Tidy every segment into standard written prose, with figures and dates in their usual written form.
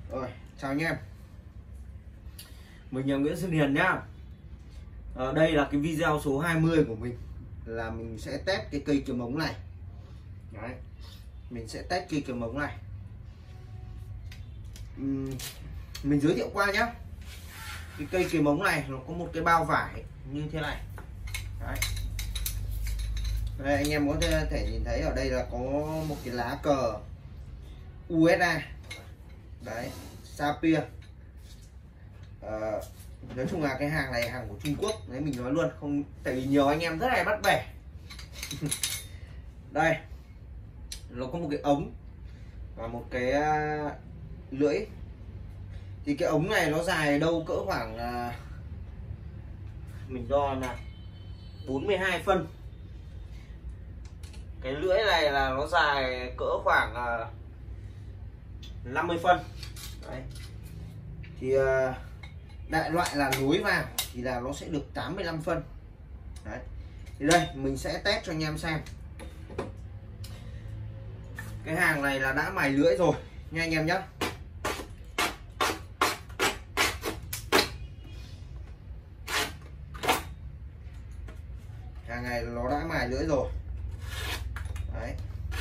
Rồi, chào anh em. Mình là Nguyễn Xuân Hiền nhá. Đây là cái video số 20 của mình. Là mình sẽ test cái cây kiếm ống này. Đấy. Mình sẽ test cây kiếm ống này. Mình giới thiệu qua nhá. Cái cây kiếm ống này nó có một cái bao vải như thế này. Đấy. Đây, anh em có thể nhìn thấy ở đây là có một cái lá cờ USA. Đấy, Sapphire. Nói chung là cái hàng này hàng của Trung Quốc. Đấy, mình nói luôn, không, tại vì nhiều anh em rất hay bắt bẻ. Đây, nó có một cái ống và một cái lưỡi. Thì cái ống này nó dài đâu cỡ khoảng mình đo là 42 phân. Cái lưỡi này là nó dài cỡ khoảng 50 phân. Đấy. Thì đại loại là nối vào thì là nó sẽ được 85 phân. Đấy. Thì đây mình sẽ test cho anh em xem. Cái hàng này là đã mài lưỡi rồi nha anh em nhé. Hàng này nó đã mài lưỡi rồi. Đấy.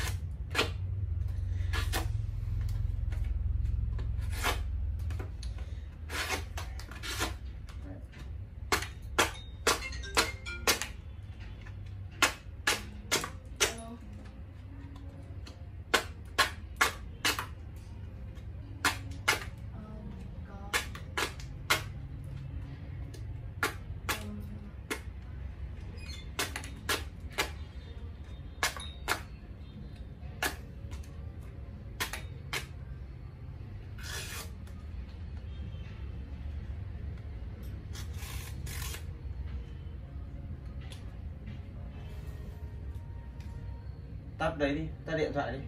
Tắt đấy đi, tắt điện thoại đi.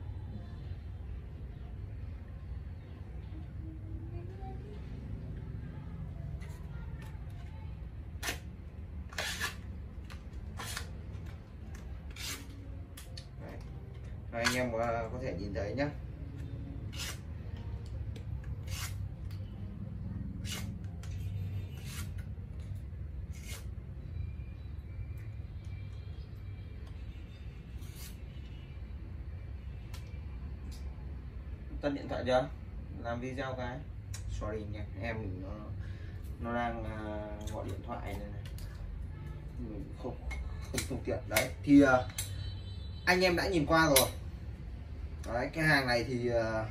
Đấy. Anh em có thể nhìn thấy nhé. Tắt điện thoại chưa? Làm video cái. Sorry nha, em mình nó đang gọi điện thoại này, mình không thuận tiện. Đấy thì anh em đã nhìn qua rồi. Đấy, cái hàng này thì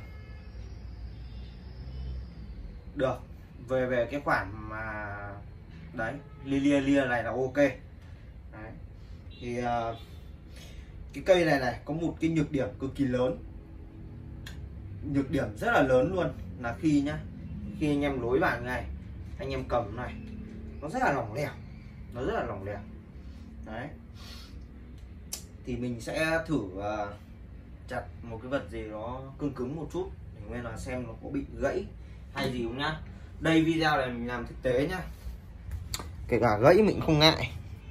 được về cái khoản mà đấy lia này là ok. Đấy. Thì cái cây này có một cái nhược điểm cực kỳ lớn, nhược điểm rất là lớn luôn, là khi anh em nối vào này, anh em cầm này nó rất là lỏng lẻo, nó rất là lỏng lẻo. Đấy thì mình sẽ thử chặt một cái vật gì nó cứng cứng một chút để nghe là xem nó có bị gãy hay gì không nhá. Đây video này mình làm thực tế nhá, kể cả gãy mình không ngại.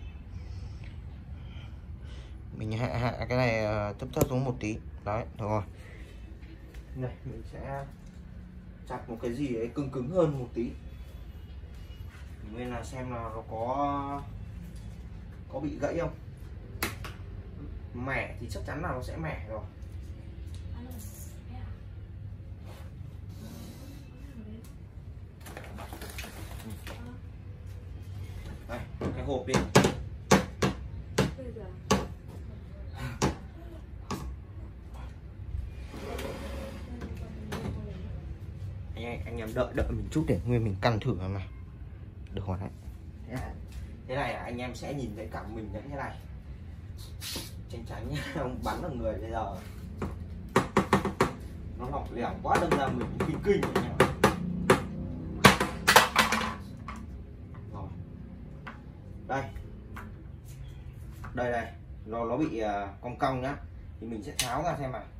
Mình hạ cái này thấp xuống một tí. Đấy, được rồi. Này mình sẽ chặt một cái gì ấy cứng cứng hơn một tí nên là xem là nó có bị gãy không. Mẻ thì chắc chắn là nó sẽ mẻ rồi. Đây, cái hộp đi. Anh em đợi mình chút để nguyên mình căn thử này. Được rồi đấy. Thế này anh em sẽ nhìn thấy cả mình như thế này. Tránh nhá, ông bắn vào người bây giờ nó lỏng lẻo quá, đâm ra mình kinh rồi. Đây này, nó bị cong cong nhá, thì mình sẽ tháo ra xem nào.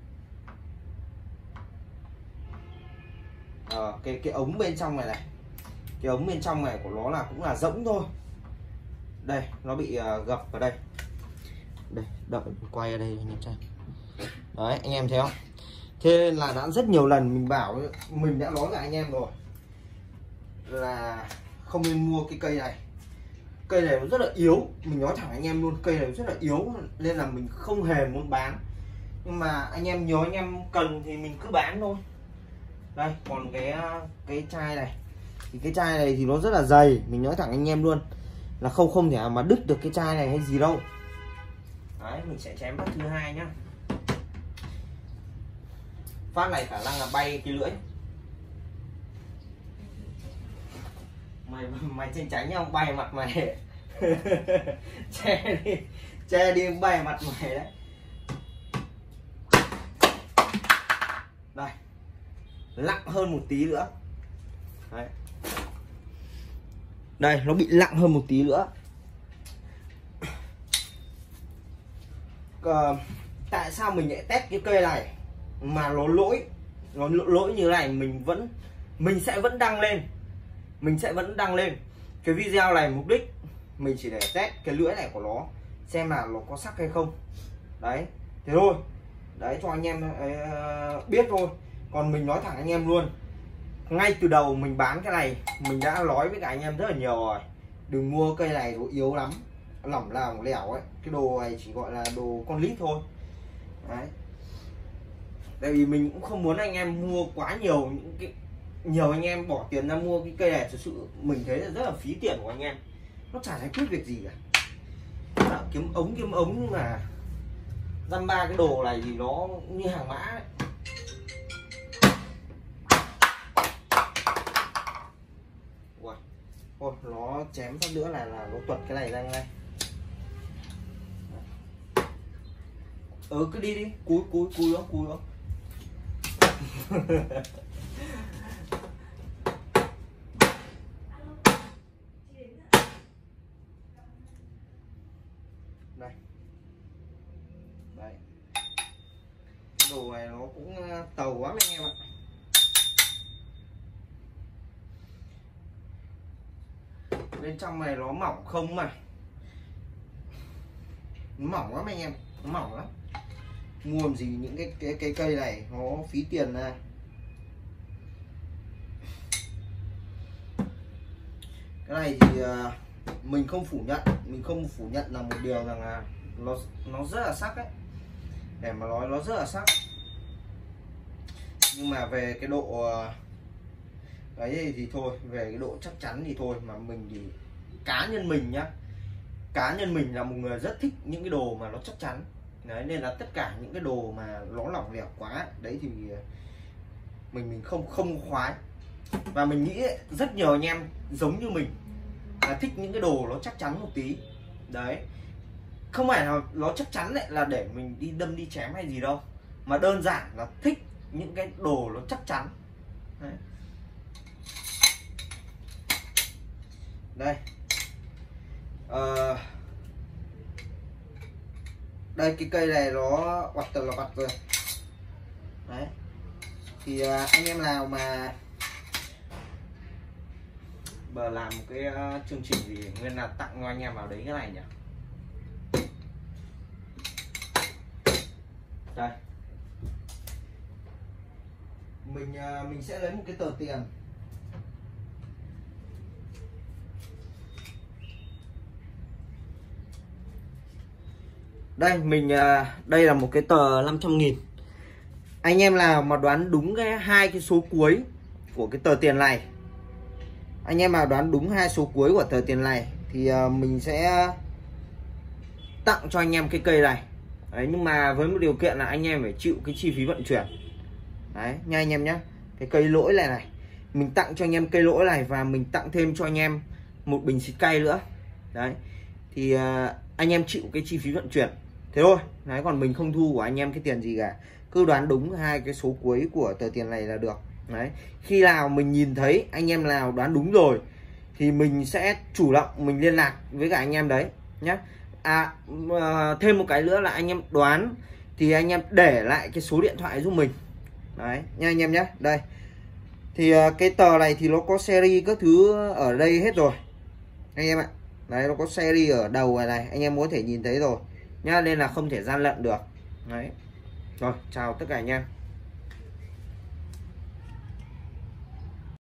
Cái ống bên trong này cái ống bên trong này của nó là cũng là rỗng thôi. Đây nó bị gập vào đây. Đây đợi quay ở đây anh em xem. Đấy anh em thấy không, Thế nên là đã rất nhiều lần mình bảo, mình đã nói với anh em rồi là không nên mua cái cây này. Cây này nó rất là yếu, mình nói thẳng anh em luôn, cây này rất là yếu nên là mình không hề muốn bán. Nhưng mà anh em nhớ, anh em cần thì mình cứ bán thôi. Đây, còn cái chai này thì cái chai này thì nó rất là dày, mình nói thẳng anh em luôn là không thể mà đứt được cái chai này hay gì đâu. Đấy, mình sẽ chém phát thứ hai nhá. Phát này khả năng là bay cái lưỡi. Mày trên tránh nhau, bay mặt mày. che đi bay mặt mày đấy. Đây, lặng hơn một tí nữa. Đấy. Đây, nó bị lặng hơn một tí nữa. Tại sao mình lại test cái cây này mà nó lỗi như này, mình sẽ vẫn đăng lên. Mình sẽ vẫn đăng lên cái video này, mục đích mình chỉ để test cái lưỡi này của nó xem là nó có sắc hay không. Đấy, thế thôi. Đấy, cho anh em biết thôi. Còn mình nói thẳng anh em luôn, ngay từ đầu mình bán cái này mình đã nói với cả anh em rất là nhiều rồi, đừng mua cây này, nó yếu lắm, lỏng lẻo lẻo ấy. Cái đồ này chỉ gọi là đồ con lít thôi. Đấy, tại vì mình cũng không muốn anh em mua quá nhiều, nhiều anh em bỏ tiền ra mua cái cây này, thực sự mình thấy là rất là phí tiền của anh em, nó chả giải quyết việc gì cả. Đã kiếm ống nhưng mà dăm ba cái đồ này thì nó như hàng mã ấy. Ôi, nó chém phát nữa là nó tuột cái này ra ngay. Cứ đi cúi đó. Đây. Đấy. Cái đồ này nó cũng tàu quá anh em ạ. Bên trong này nó mỏng không mà, nó mỏng lắm anh em, nó mỏng lắm. Mua làm gì những cái cây này, nó phí tiền ra. Cái này thì mình không phủ nhận là một điều rằng là nó rất là sắc ấy, để mà nói nó rất là sắc. Nhưng mà về cái độ đấy thì thôi, về cái độ chắc chắn thì thôi, mà mình thì cá nhân mình nhá, cá nhân mình là một người rất thích những cái đồ mà nó chắc chắn. Đấy, nên là tất cả những cái đồ mà nó lỏng lẻo quá đấy thì mình không khoái. Và mình nghĩ ấy, rất nhiều anh em giống như mình là thích những cái đồ nó chắc chắn một tí. Đấy, không phải là nó chắc chắn lại là để mình đi đâm đi chém hay gì đâu, mà đơn giản là thích những cái đồ nó chắc chắn. Đấy. Đây, đây cái cây này nó bật rồi. Đấy, thì anh em nào mà bờ làm một cái chương trình gì nguyên là tặng cho anh em vào đấy cái này nhỉ. Đây, mình sẽ lấy một cái tờ tiền. Đây, đây là một cái tờ 500.000. Anh em nào mà đoán đúng hai cái số cuối của cái tờ tiền này, anh em nào đoán đúng hai số cuối của tờ tiền này thì mình sẽ tặng cho anh em cái cây này. Đấy, nhưng mà với một điều kiện là anh em phải chịu cái chi phí vận chuyển. Đấy nha anh em nhé. Cái cây lỗi này mình tặng cho anh em cây lỗi này, và mình tặng thêm cho anh em một bình xịt cay nữa. Đấy, thì anh em chịu cái chi phí vận chuyển thế thôi. Đấy, còn mình không thu của anh em cái tiền gì cả, cứ đoán đúng hai cái số cuối của tờ tiền này là được. Đấy, khi nào mình nhìn thấy anh em nào đoán đúng rồi thì mình sẽ chủ động mình liên lạc với cả anh em đấy nhé. Thêm một cái nữa là anh em đoán thì anh em để lại cái số điện thoại giúp mình. Đấy nha anh em nhé. Đây thì cái tờ này thì nó có series các thứ ở đây hết rồi anh em ạ. Đấy, nó có series ở đầu này anh em có thể nhìn thấy rồi nhá, nên là không thể gian lận được. Đấy, rồi chào tất cả anh em.